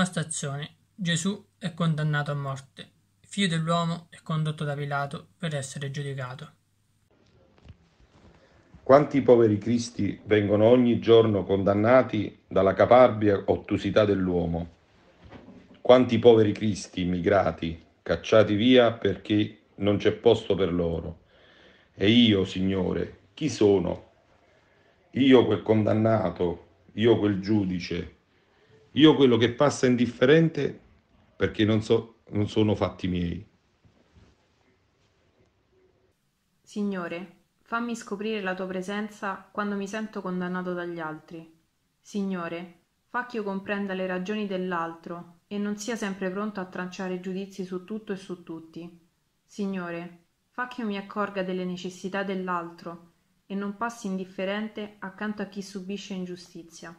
Prima stazione. Gesù è condannato a morte. Figlio dell'uomo è condotto da Pilato per essere giudicato. Quanti poveri cristi vengono ogni giorno condannati dalla caparbia ottusità dell'uomo? Quanti poveri cristi immigrati cacciati via perché non c'è posto per loro? E io, Signore, chi sono? Io quel condannato, io quel giudice, io quello che passa indifferente perché non sono fatti miei. Signore, fammi scoprire la tua presenza quando mi sento condannato dagli altri. Signore, fa che io comprenda le ragioni dell'altro e non sia sempre pronto a tranciare giudizi su tutto e su tutti. Signore, fa che io mi accorga delle necessità dell'altro e non passi indifferente accanto a chi subisce ingiustizia.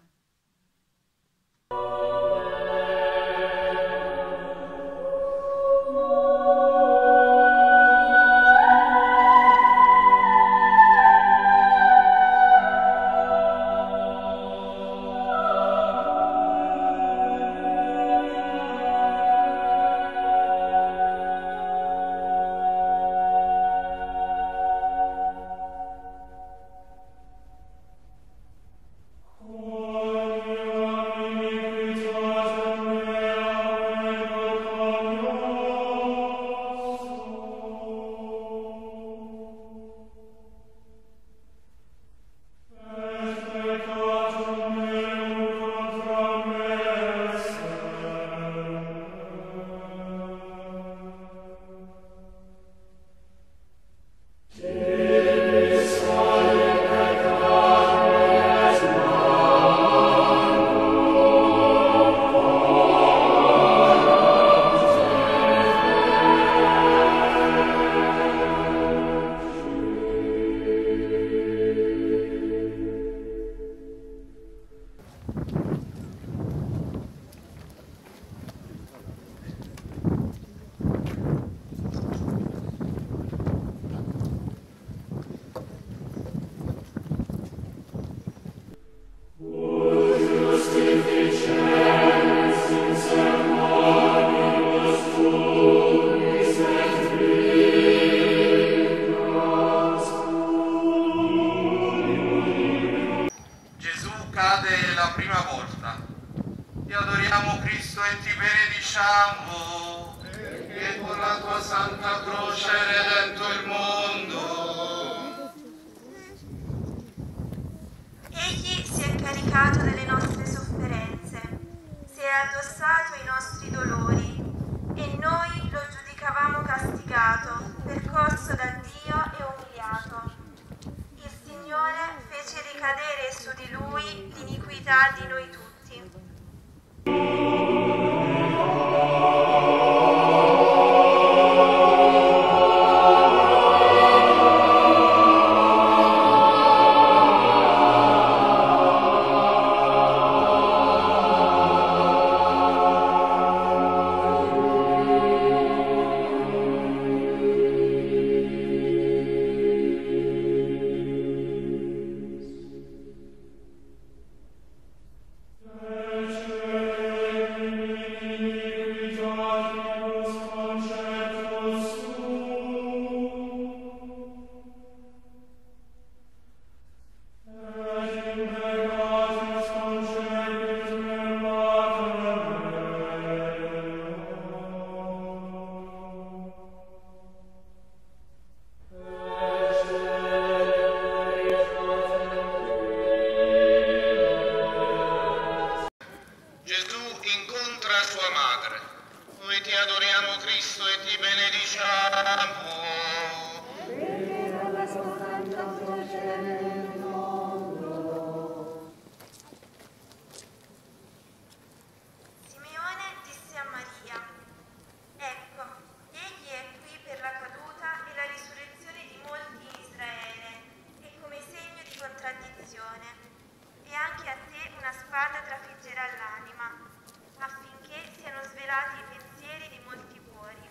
Gesù cade la prima volta. Ti adoriamo Cristo e ti benediciamo, che con la tua santa croce hai redento il mondo. Egli si è caricato delle nostre sofferenze, si è addossato i nostri dolori e noi lo giudicavamo castigato, percorso da Dio e umiliato. Il Signore fece ricadere su di lui l'iniquità di noi tutti. Gesù incontra sua madre. Noi ti adoriamo Cristo e ti benediciamo. Simeone disse a Maria: Ecco, egli è qui per la caduta e la risurrezione di molti in Israele, e come segno di contraddizione. E anche a te una spada trafiggerà l'anima, affinché siano svelati i pensieri di molti cuori.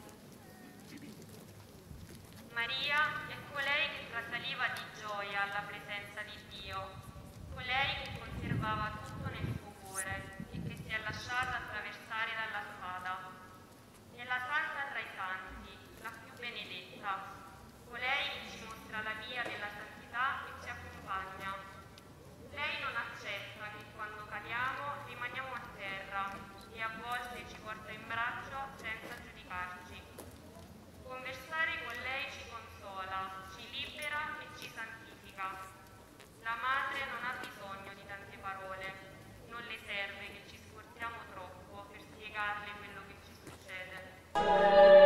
Maria è colei che trasaliva di gioia alla presenza di Dio, colei che conservava tutto nel suo cuore e che si è lasciata attraversare dalla spada. È la santa tra i santi, la più benedetta, colei che ci mostra la via della santità e ci accompagna. Lei non accetta che quando cadiamo rimaniamo a terra e a volte ci porta in braccio senza giudicarci. Conversare con lei ci consola, ci libera e ci santifica. La madre non ha bisogno di tante parole, non le serve che ci sforziamo troppo per spiegarle quello che ci succede.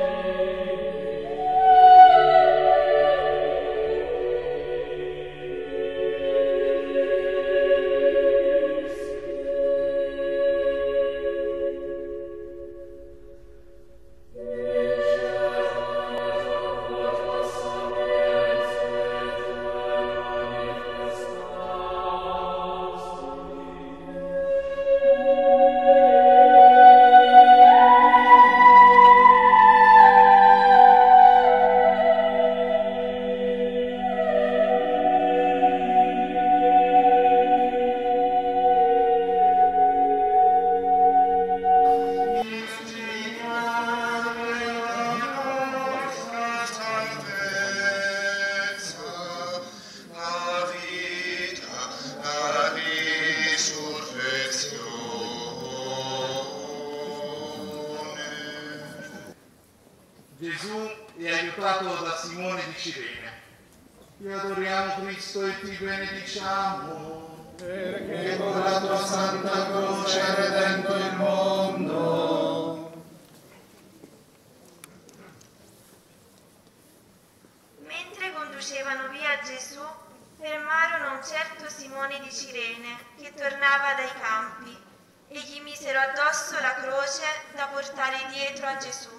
Gesù è aiutato da Simone di Cirene. Ti adoriamo Cristo e ti benediciamo, perché con la tua santa croce hai redento il mondo. Mentre conducevano via Gesù, fermarono un certo Simone di Cirene che tornava dai campi e gli misero addosso la croce da portare dietro a Gesù.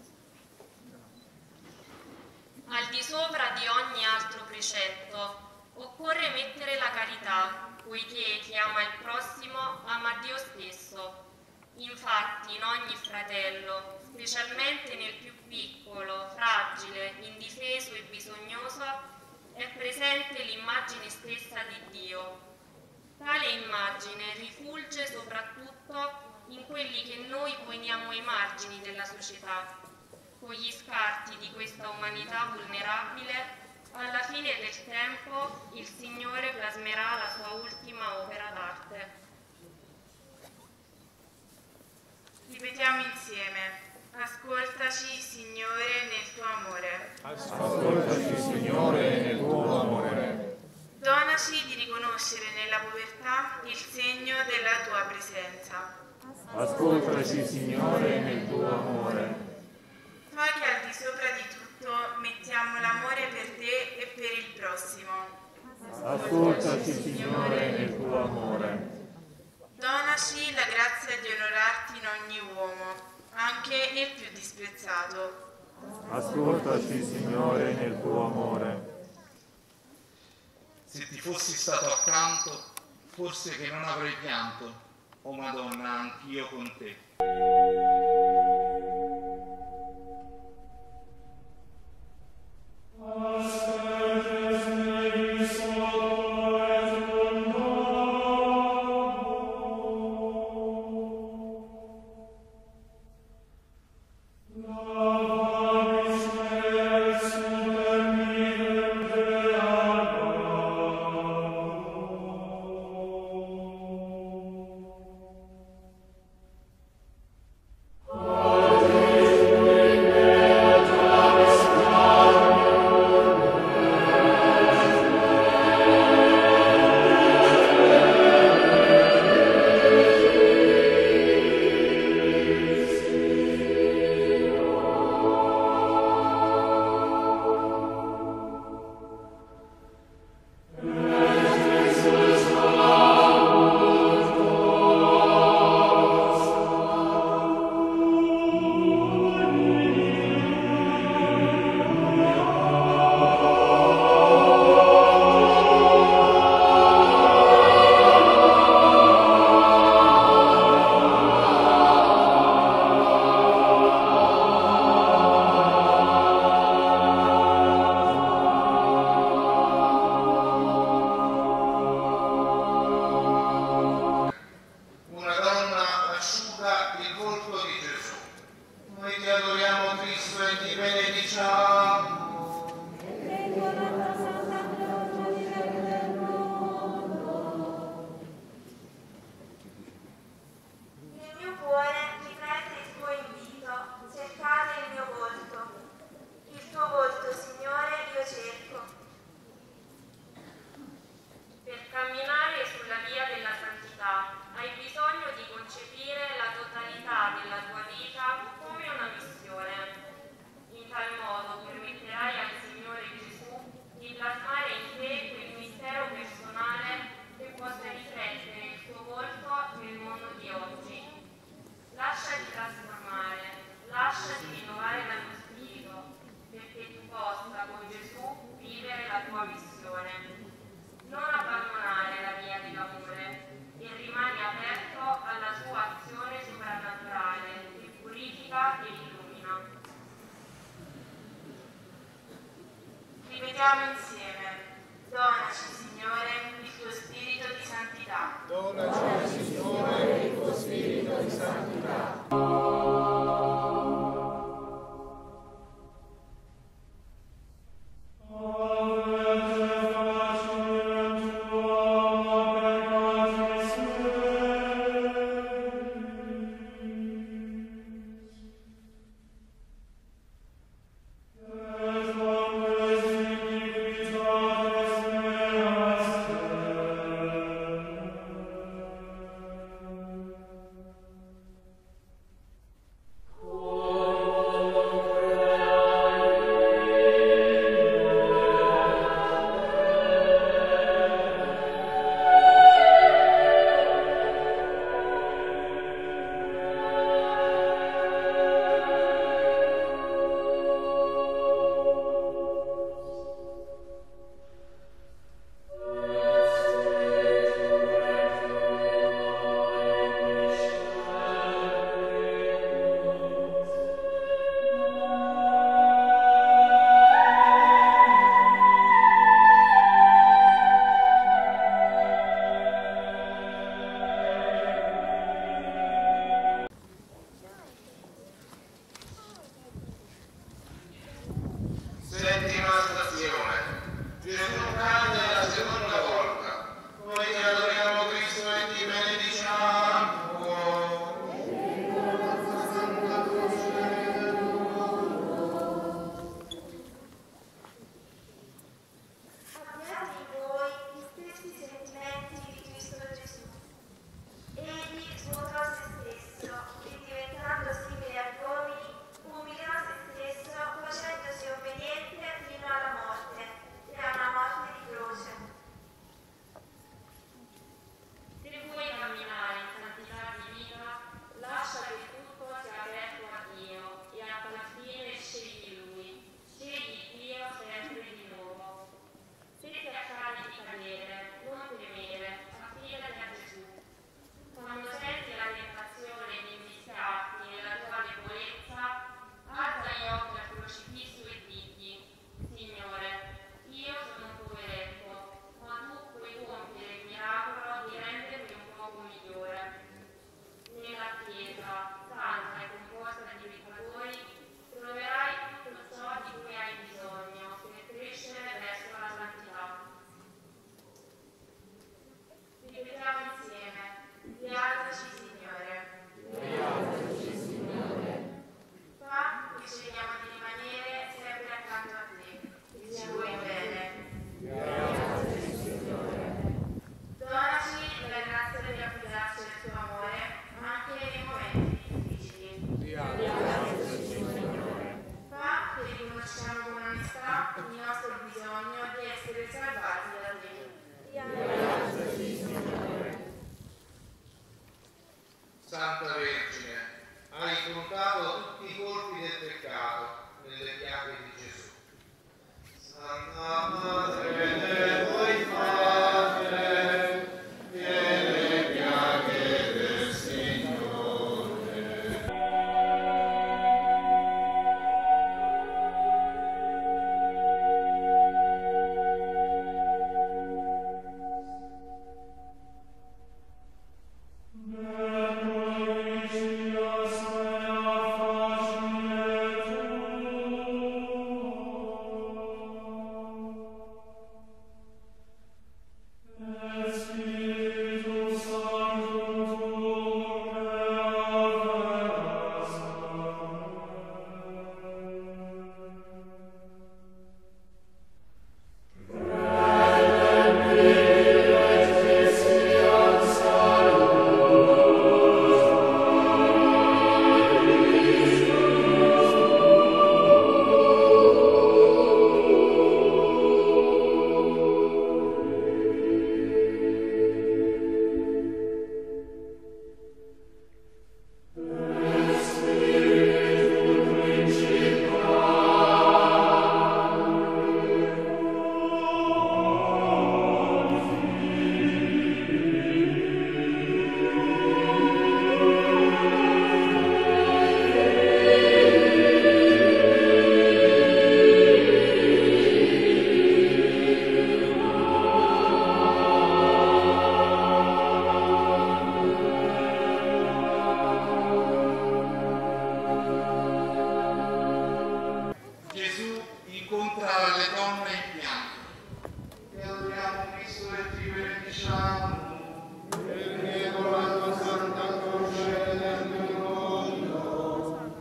Al di sopra di ogni altro precetto, occorre mettere la carità, poiché chi ama il prossimo ama Dio stesso. Infatti in ogni fratello, specialmente nel più piccolo, fragile, indifeso e bisognoso, è presente l'immagine stessa di Dio. Tale immagine rifulge soprattutto in quelli che noi poniamo ai margini della società. Con gli scarti di questa umanità vulnerabile, alla fine del tempo il Signore plasmerà la sua ultima opera d'arte. Ripetiamo insieme. Ascoltaci, Signore, nel tuo amore. Ascoltaci, Signore, nel tuo amore. Donaci di riconoscere nella povertà il segno della tua presenza. Ascoltaci, Signore, nel tuo amore. Noi che al di sopra di tutto mettiamo l'amore per te e per il prossimo. Ascoltaci, Signore, nel tuo amore. Donaci la grazia di onorarti in ogni uomo, anche il più disprezzato. Ascoltaci, Signore, nel tuo amore. Se ti fossi stato accanto, forse che non avrei pianto, o Madonna, anch'io con te. Ripetiamo insieme. Donaci, Signore, il tuo spirito di santità. Donaci, Signore, il tuo spirito di santità. Settima stazione. Gesù cade la seconda volta. Noi ti adoriamo Cristo e ti benediciamo. Abbiate in voi gli stessi sentimenti di Cristo Gesù. Egli svuotò se stesso e diventando simile agli uomini, umiliò se stesso facendosi obbediente fino alla morte e a una morte di croce. Se vuoi camminare in santità di vita, lascia che tutto sia aperto a Dio e a tal fine scegli Lui. Scegli Dio sempre di nuovo. Se ti accade di cadere, non temere, affidati a Gesù. Quando senti la tentazione di invischiarti nella tua debolezza, alza gli occhi al crocifisso e digli: Signore, io sono un poveretto, ma tu puoi compiere il miracolo di rendermi un poco migliore. Nella Chiesa, santa e composta di peccatori, troverai tutto ciò di cui hai bisogno per crescere verso la santità. Ripetiamo insieme. Beataci, Signore. Beataci, Signore. Fa che scegliamo di rimanere sempre accanto a te. Ci vuoi bene. Beataci, Signore. Donaci la grazia di affidarci al tuo amore anche nei momenti difficili. Beataci, Signore. Fa che riconosciamo con onestà il nostro bisogno di essere salvati da te. Beataci, Signore. Santa Vergine, hai contato tutti i colpi del peccato nelle piaghe di Gesù. Santa Madre dei tuoi padri, e le piaghe del Signore. Amen. consolare le donne in pianto. Ti adoriamo Cristo e ti benediciamo, perché con la tua Santa Croce redendo il mondo.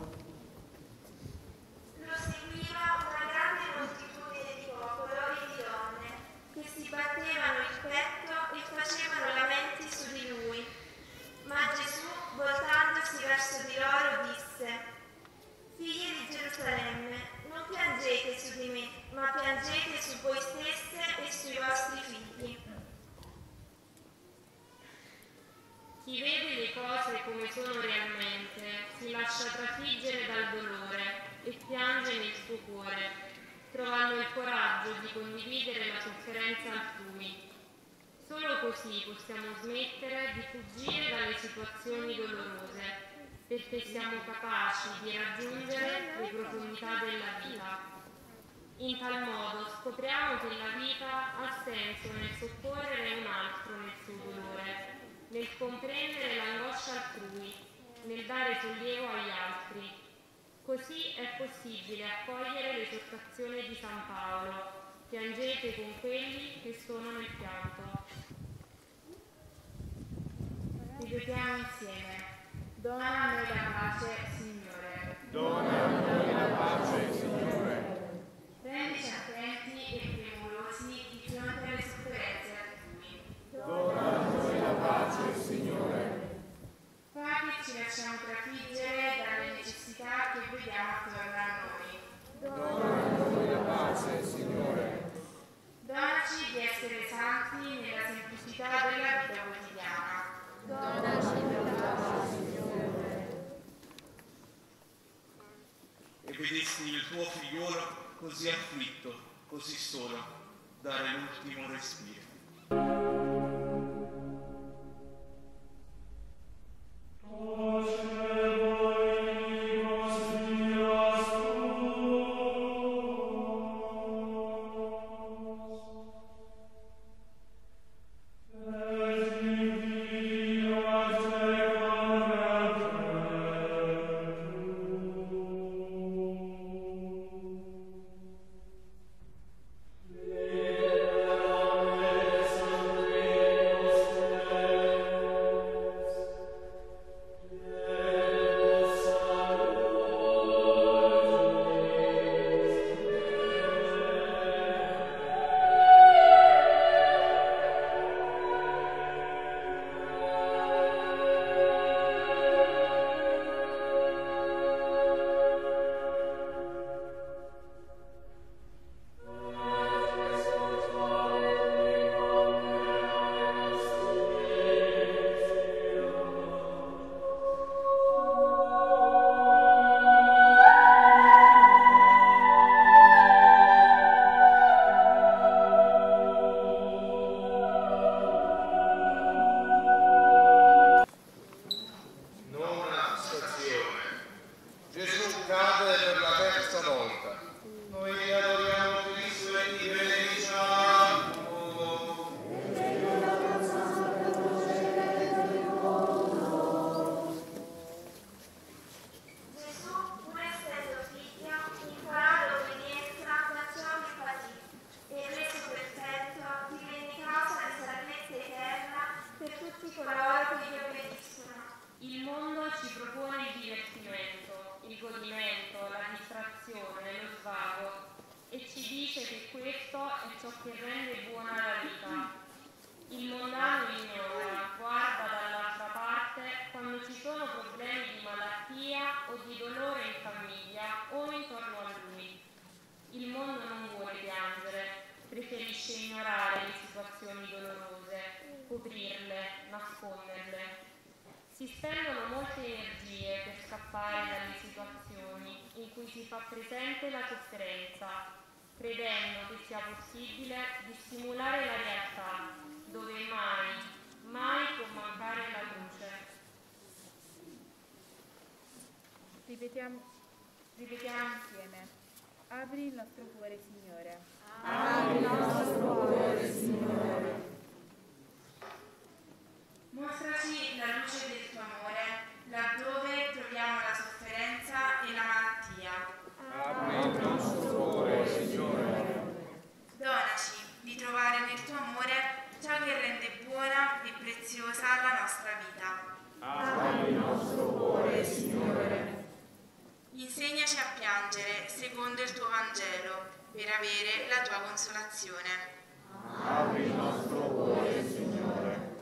Lo seguiva una grande moltitudine di popolo e di donne, che si battevano il petto e facevano lamenti su di lui. Ma Gesù, voltandosi verso di loro, disse: Figli di Gerusalemme, non piangete su di me, ma piangete su voi stesse e sui vostri figli. Chi vede le cose come sono realmente si lascia trafiggere dal dolore e piange nel suo cuore, trovando il coraggio di condividere la sofferenza altrui. Solo così possiamo smettere di fuggire dalle situazioni dolorose, perché siamo capaci di raggiungere le profondità della vita. In tal modo scopriamo che la vita ha senso nel soccorrere un altro nel suo dolore, nel comprendere l'angoscia altrui, nel dare sollievo agli altri. Così è possibile accogliere l'esortazione di San Paolo: piangete con quelli che sono nel pianto. Ripetiamo insieme: Dona a noi la pace, Signore. Dona a noi la pace, Signore. Rendici attenti e premurosi di fronte alle sofferenze altrui. Dona a noi la pace, Signore. Fa che ci lasciamo trafiggere dalle necessità che vediamo attorno a noi. Dona a noi la pace, Signore. Donaci di essere santi nella semplicità della vita quotidiana. Donaci la pace, Signore. E vedesti il tuo figliolo così afflitto, così solo, dare l'ultimo respiro. che rende buona la vita. Il mondano ignora, guarda dall'altra parte quando ci sono problemi di malattia o di dolore in famiglia o intorno a lui. Il mondo non vuole piangere, preferisce ignorare le situazioni dolorose, coprirle, nasconderle. Si spendono molte energie per scappare dalle situazioni in cui si fa presente la sofferenza, credendo che sia possibile dissimulare la realtà, dove mai può mancare la luce. Ripetiamo insieme. Apri il nostro cuore, Signore. Apri il nostro cuore, Signore. Mostraci la luce del tuo amore, laddove troviamo la sofferenza e la malattia. Apri il nostro cuore, Signore. piangere secondo il tuo Vangelo, per avere la tua consolazione. Apri il nostro cuore, Signore.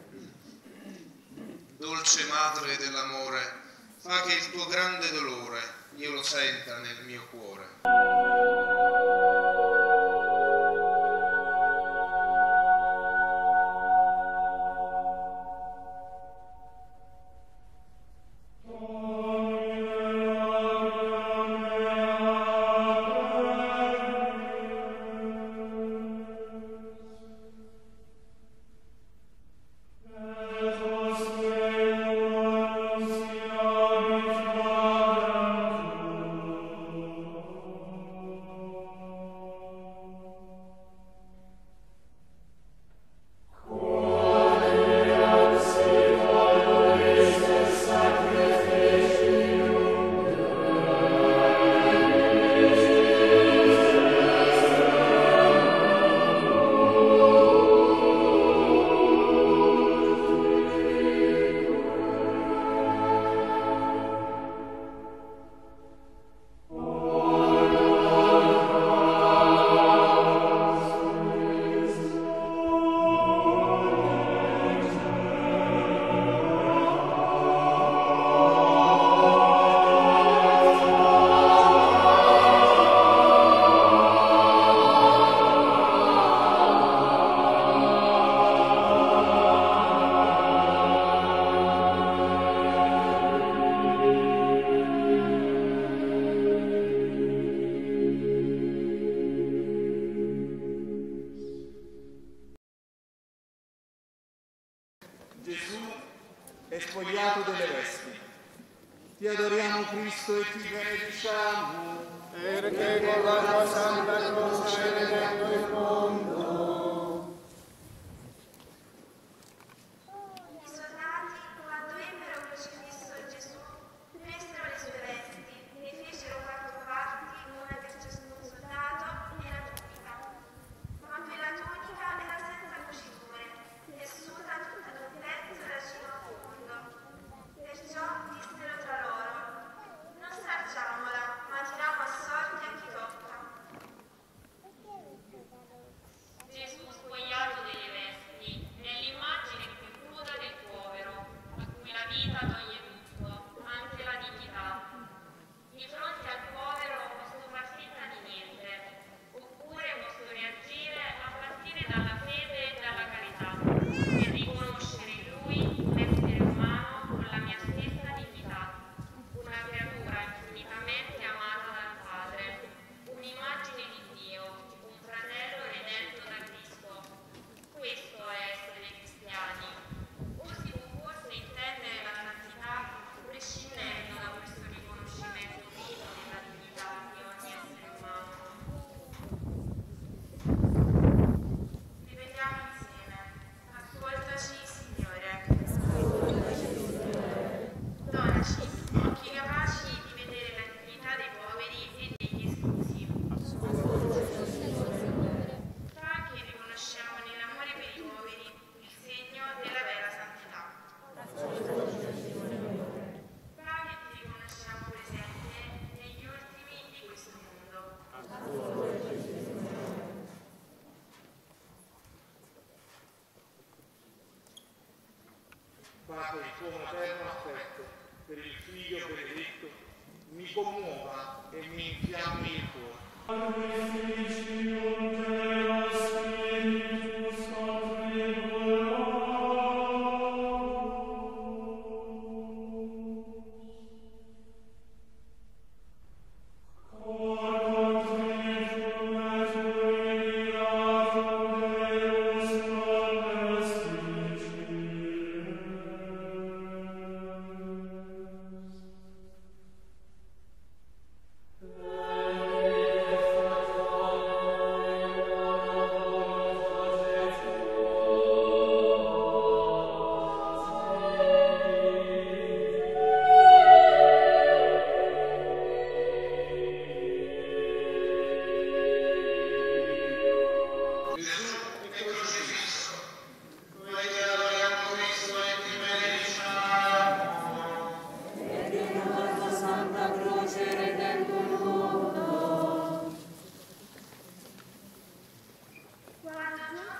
Dolce Madre dell'amore, fa che il tuo grande dolore io lo senta nel mio cuore. Gesù è spogliato delle vesti. Ti adoriamo Cristo e ti benediciamo, perché con la tua santa croce hai redento il mondo. I soldati, quando ebbero crocifisso Gesù, presero le sue vesti, ne fecero 4 parti, una per ciascun soldato, e la tunica. Ma quella tunica era senza cuciture, tessuta tutta d'un pezzo da cima a fondo. Perciò dissero tra loro: non stracciamola, ma tiriamo a sorte a chi tocca. Gesù spogliato delle vesti è l'immagine più cruda del povero, a cui la vita toglie tutto, anche la dignità. Di fronte al povero posso far finta di niente, oppure posso reagire a partire dalla fede e dalla carità, e riconoscere in lui un essere umano con la mia stessa dignità, una creatura infinitamente amata dal Padre, un'immagine di Dio, un fratello redento da Cristo. Questo è essere cristiani. O si può forse intendere la santità prescindendo da questo riconoscimento vivo della dignità di ogni essere umano. Ripetiamo insieme: ascoltaci, Signore. Donaci occhi capaci di vedere la dignità dei poveri e degli esclusi. Fa che riconosciamo nell'amore per i poveri il segno della vera santità. Fa che ti riconosciamo presente negli ultimi di questo mondo. fa che il tuo materno affetto per il figlio benedetto mi commuova e mi infiammi il cuore.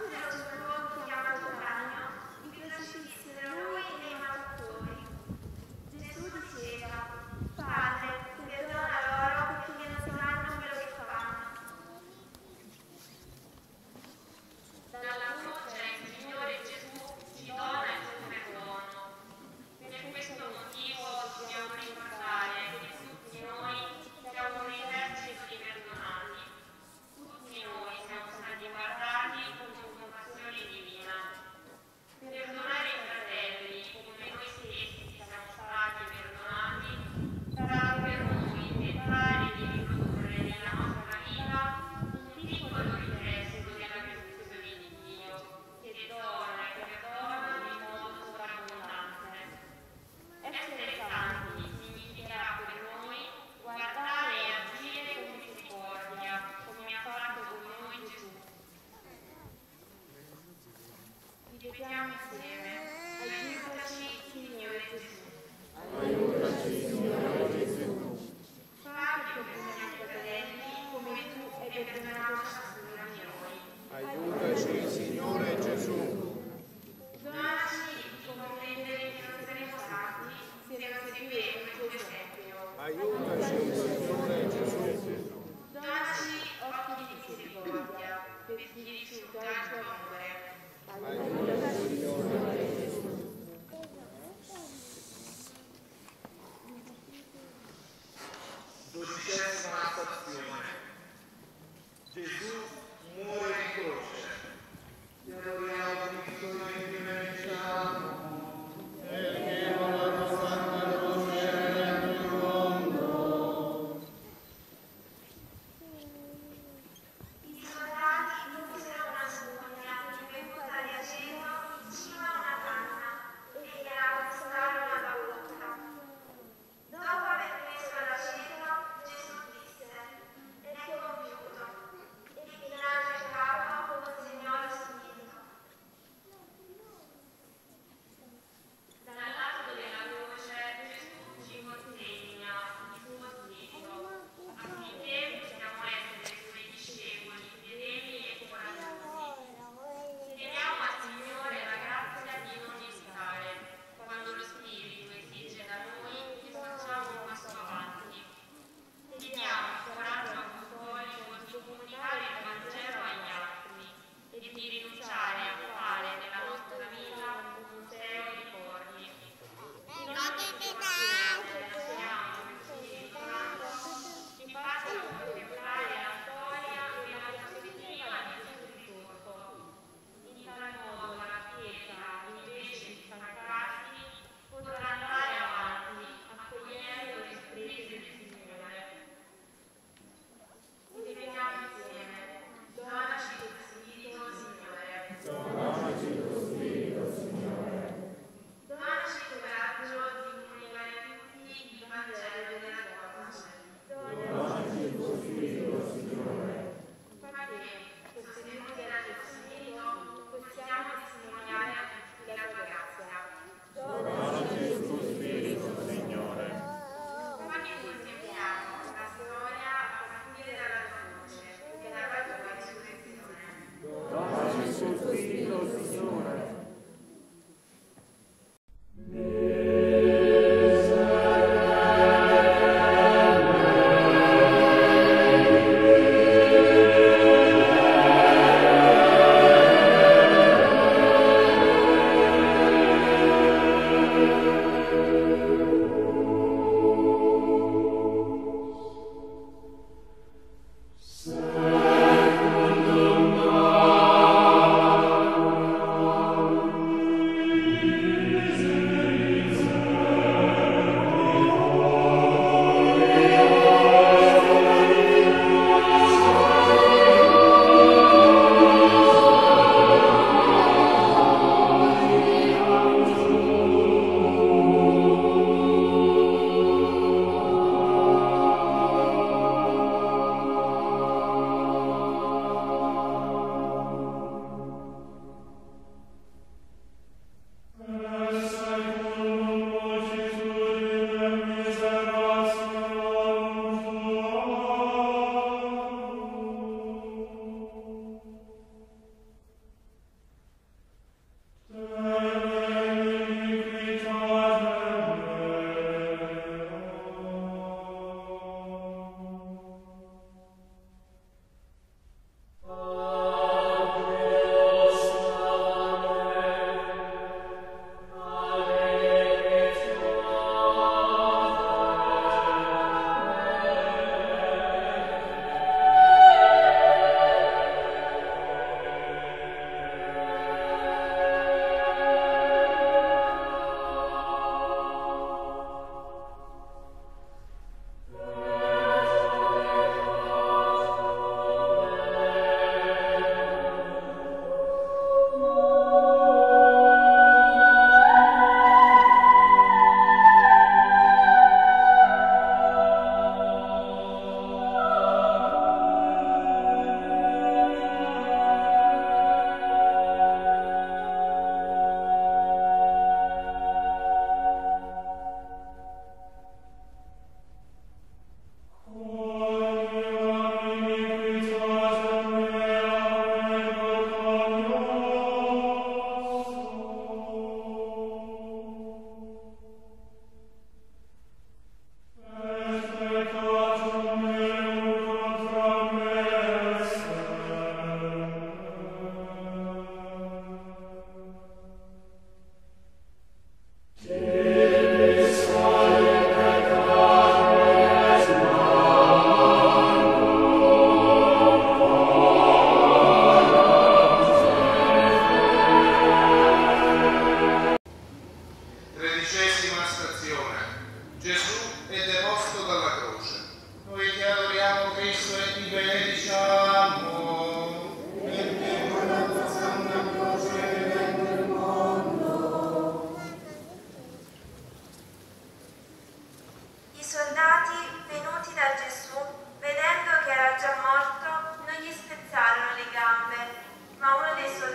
dello suo luogo chiamato Cranio, vi crocifissero lui e i malfattori. Gesù diceva: Padre, perdona loro perché non sanno quello che fanno. Dalla croce il Signore Gesù ci dona il suo perdono. Per questo motivo dobbiamo ricordare che tutti noi siamo un esercito di perdonati. Tutti noi siamo stati guardati con compassione divina. Perdonare i fratelli come noi stessi siamo stati perdonati sarà per noi tentare di riprodurre nella nostra vita un piccolo riflesso della perfezione di Dio, che dona e perdona in modo sovrabbondante. Essere santi significherà per noi guardare e agire con misericordia, come ha fatto con noi Gesù. Ripetiamo insieme: aiutaci, Signore Gesù. Aiutaci, Signore Gesù. Fa che perdoniamo i fratelli come tu hai perdonato ciascuno di noi. Aiutaci, Signore Gesù. Donaci di comprendere che non saremo santi se non seguiremo il tuo esempio. Aiutaci, Signore Gesù. Donaci occhi di misericordia per chi rifiuta il tuo amore. Aiutaci, Signore Gesù. Dodicesima stazione. Gesù muore in croce. Ti adoriamo Cristo e ti benediciamo, perché con la tua santa croce hai redento il mondo. I soldati misero una spugna bevuta di aceto in cima a una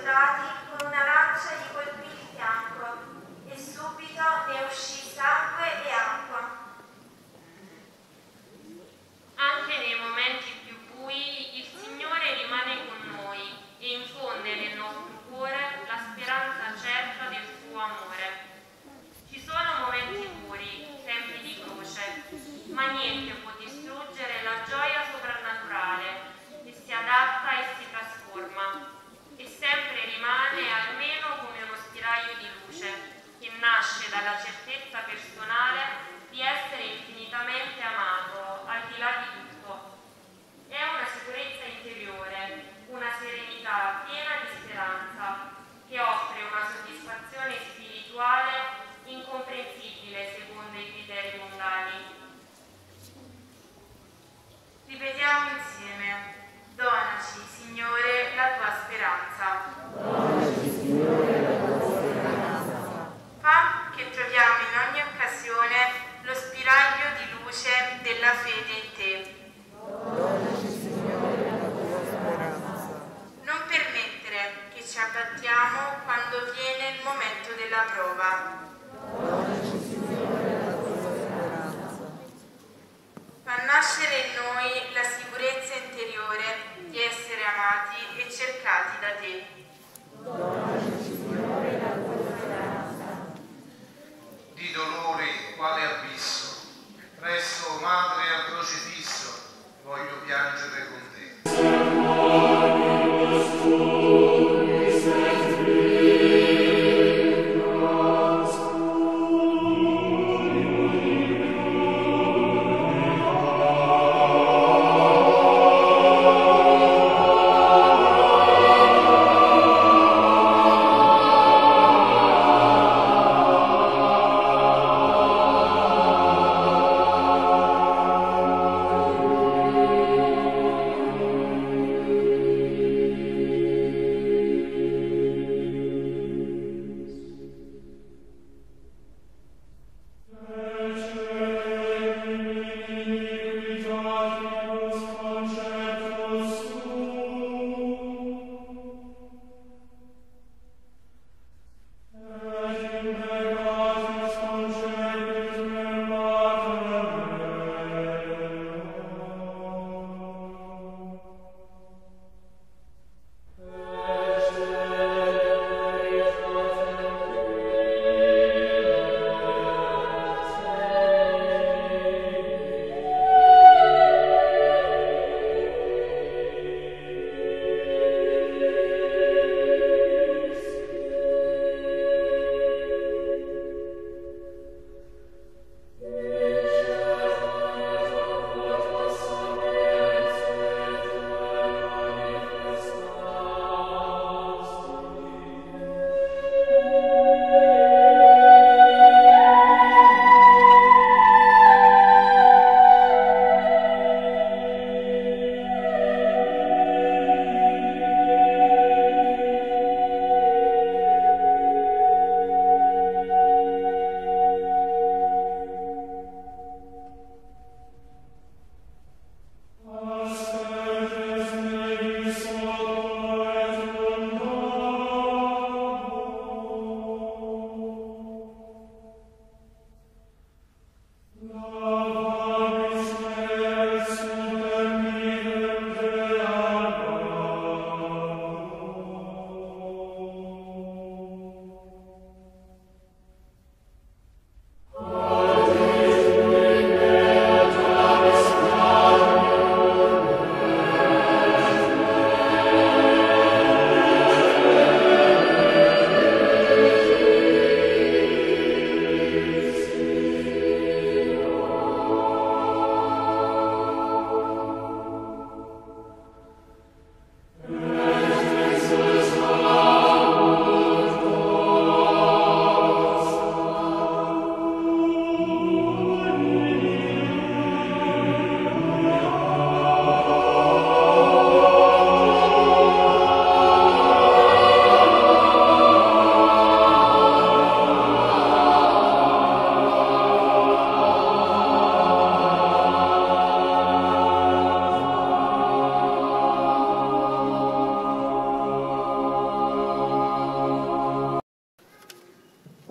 soldati con una lancia gli colpì il fianco e subito ne uscì sangue e acqua. Anche nei momenti più bui il Signore rimane con noi e infonde nel nostro cuore la speranza certa del suo amore. Ci sono momenti duri, tempi di croce, ma niente può distruggere la gioia soprannaturale che si adatta e si trasforma e sempre rimane almeno come uno spiraglio di luce che nasce dalla certezza personale di essere infinitamente amato al di là di tutto. È una sicurezza interiore, una serenità piena di speranza che offre una soddisfazione spirituale incomprensibile secondo i criteri mondani. Ripetiamo insieme: donaci, Signore, la tua speranza. Donaci, Signore, la tua speranza. Fa che troviamo in ogni occasione lo spiraglio di luce della fede in te. Donaci, Signore, la tua speranza. Non permettere che ci abbattiamo quando viene il momento della prova. Donaci, Signore, la tua speranza. Fa nascere in noi la sicurezza interiore di essere amati e cercati da te. Donaci, Signore, la tua speranza. Di dolore quale abisso, presso madre al crocifisso, voglio piangere con te.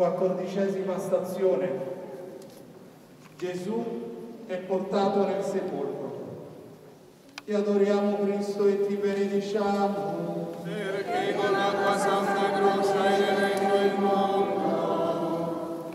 14ª stazione. Gesù è portato nel sepolcro. Ti adoriamo Cristo e ti benediciamo, perché con la tua santa croce hai redento il mondo.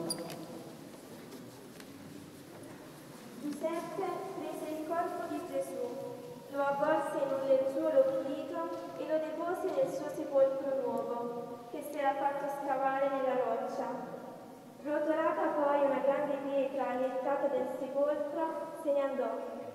Giuseppe prese il corpo di Gesù, lo avvolse in un lenzuolo pulito e lo depose nel suo sepolcro nuovo, che si era fatto scavare nella roccia. Rotolata poi una grande pietra all'entrata del sepolcro, se ne andò.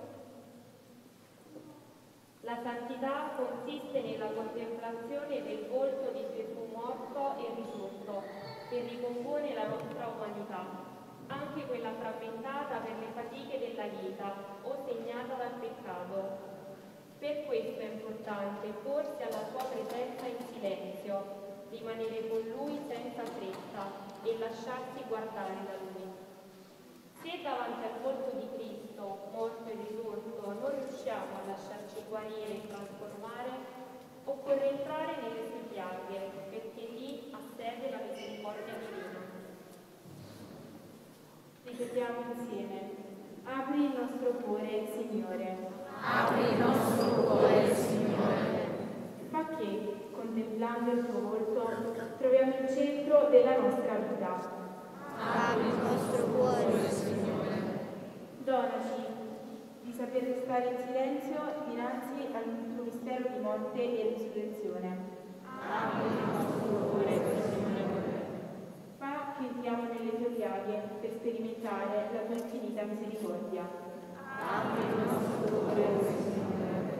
La santità consiste nella contemplazione del volto di Gesù morto e risorto, che ricompone la nostra umanità, anche quella frammentata per le fatiche della vita o segnata dal peccato. Per questo è importante porsi alla sua presenza in silenzio, rimanere con lui senza fretta e lasciarsi guardare da lui. Se davanti al volto di Cristo, morto e risorto, non riusciamo a lasciarci guarire e trasformare, occorre entrare nelle sue piaghe, perché lì ha sede la misericordia divina. Ripetiamo insieme. Apri il nostro cuore, Signore. Apri il nostro cuore, Signore. Fa che, contemplando il tuo volto, troviamo il centro della nostra vita. Apri il nostro cuore, Signore. Donaci di saper restare in silenzio dinanzi al tuo mistero di morte e risurrezione. Apri il nostro cuore, Signore. Fa che entriamo nelle tue piaghe per sperimentare la tua infinita misericordia. Apri il nostro cuore, Signore.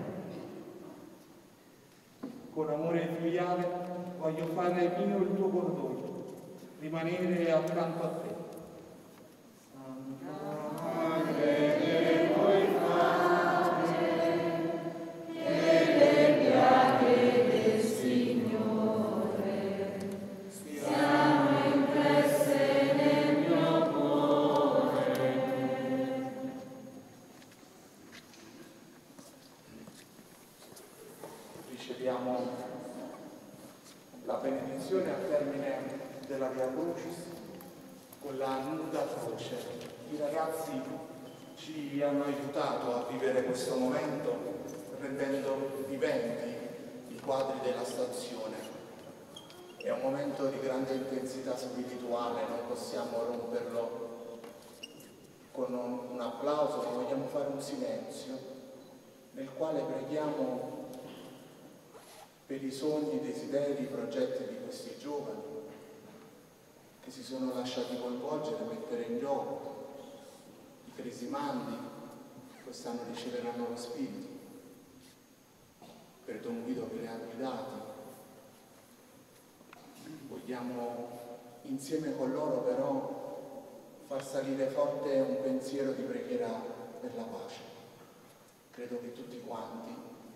Con amore filiale voglio fare mio il tuo cordoglio, rimanere accanto a te. Santa Madre che vuoi fare, e le piaghe del Signore siano impresse nel mio cuore. riceviamo la benedizione al termine della Via Crucis con la nuda croce. I ragazzi ci hanno aiutato a vivere questo momento rendendo viventi i quadri della stazione. È un momento di grande intensità spirituale, non possiamo romperlo con un applauso, ma vogliamo fare un silenzio nel quale preghiamo per i sogni, i desideri, i progetti di questi giovani che si sono lasciati coinvolgere, mettere in gioco. I cresimandi quest'anno riceveranno lo Spirito, per Don Guido che li ha guidati. Vogliamo insieme con loro però far salire forte un pensiero di preghiera per la pace. Credo che tutti quanti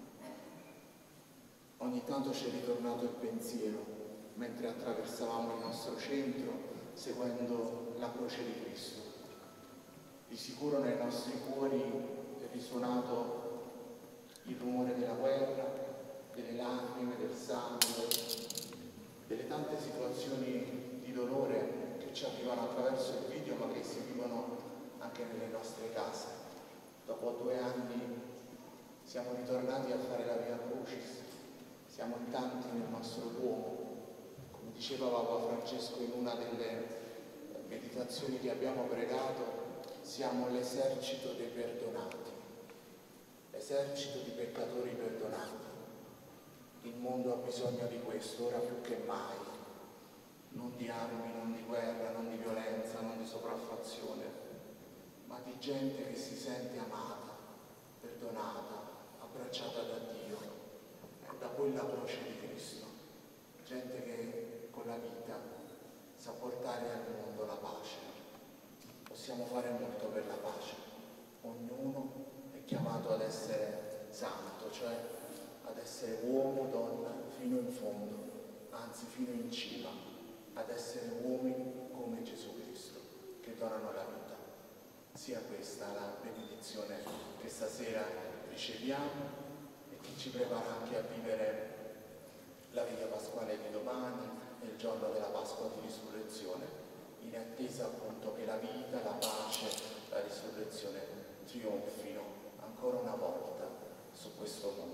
ogni tanto ci è ritornato il pensiero mentre attraversavamo il nostro centro seguendo la croce di Cristo. Di sicuro nei nostri cuori è risuonato il rumore della guerra, delle lacrime, del sangue, delle tante situazioni di dolore che ci arrivano attraverso il video ma che si vivono anche nelle nostre case. Dopo 2 anni siamo ritornati a fare la Via Crucis, siamo in tanti nel nostro Duomo. Come diceva Papa Francesco in una delle meditazioni che abbiamo pregato, siamo l'esercito dei perdonati, l'esercito di peccatori perdonati. Il mondo ha bisogno di questo, ora più che mai, non di armi, non di guerra, non di violenza, non di sopraffazione, ma di gente che si sente amata, perdonata, abbracciata da Dio, da quella croce di Cristo, gente che con la vita sa portare al mondo la pace. Possiamo fare molto per la pace, ognuno è chiamato ad essere santo, cioè ad essere uomo, donna, fino in fondo, anzi fino in cima, ad essere uomini come Gesù Cristo, che donano la vita. Sia questa la benedizione che stasera riceviamo e che ci prepara anche a vivere la Veglia Pasquale di domani e il giorno della Pasqua di Risurrezione. in attesa appunto che la vita, la pace, la risurrezione trionfino ancora una volta su questo mondo.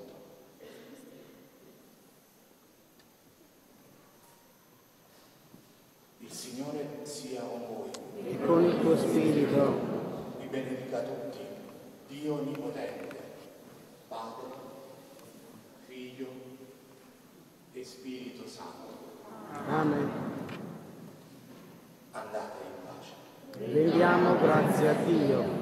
Il Signore sia con voi. E con il tuo spirito. Vi benedica tutti, Dio Onnipotente, Padre, Figlio e Spirito Santo. Amen. Andate in pace. Rendiamo grazie a Dio.